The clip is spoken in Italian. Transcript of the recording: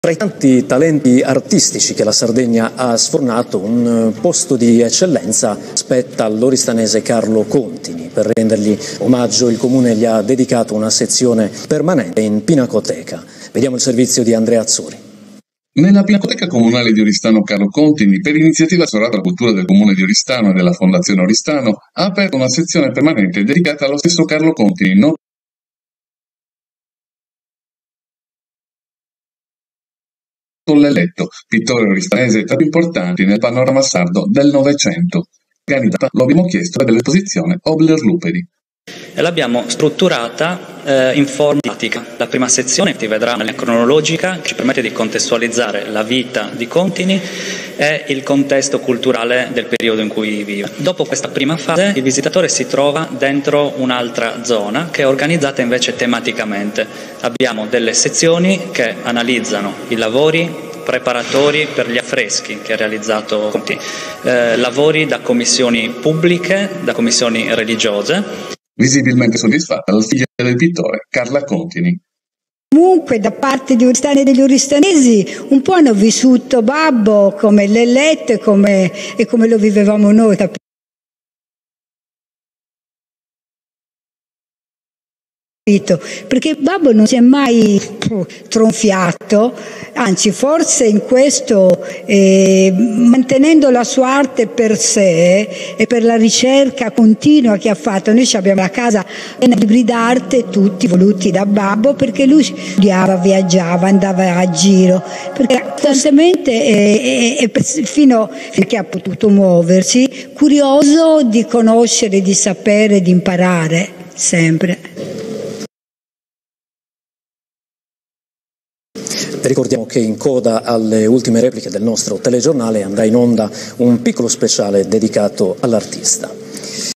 Tra i tanti talenti artistici che la Sardegna ha sfornato, un posto di eccellenza spetta all'oristanese Carlo Contini. Per rendergli omaggio il Comune gli ha dedicato una sezione permanente in Pinacoteca. Vediamo il servizio di Andrea Azzori. Nella Pinacoteca Comunale di Oristano Carlo Contini, per iniziativa Sorata alla Cultura del Comune di Oristano e della Fondazione Oristano, ha aperto una sezione permanente dedicata allo stesso Carlo Contini, Lelletto, pittore oristanese tra i più importanti nel panorama sardo del Novecento. Organizzata, lo abbiamo chiesto, dell'esposizione Obler Luperi. E l'abbiamo strutturata in forma didattica. La prima sezione ti vedrà una linea cronologica che ci permette di contestualizzare la vita di Contini e il contesto culturale del periodo in cui vive. Dopo questa prima fase il visitatore si trova dentro un'altra zona che è organizzata invece tematicamente. Abbiamo delle sezioni che analizzano i lavori preparatori per gli affreschi che ha realizzato Contini, lavori da commissioni pubbliche, da commissioni religiose. Visibilmente soddisfatta la figlia del pittore, Carla Contini. Comunque da parte di Oristani e degli oristanesi un po' hanno vissuto Babbo come Lelletto e come lo vivevamo noi. Perché Babbo non si è mai tronfiato, anzi forse in questo mantenendo la sua arte per sé e per la ricerca continua che ha fatto. Noi abbiamo la casa piena di libri d'arte tutti voluti da Babbo, perché lui studiava, viaggiava, andava a giro, perché era costantemente e fino a che ha potuto muoversi curioso di conoscere, di sapere, di imparare sempre. Ricordiamo che in coda alle ultime repliche del nostro telegiornale andrà in onda un piccolo speciale dedicato all'artista.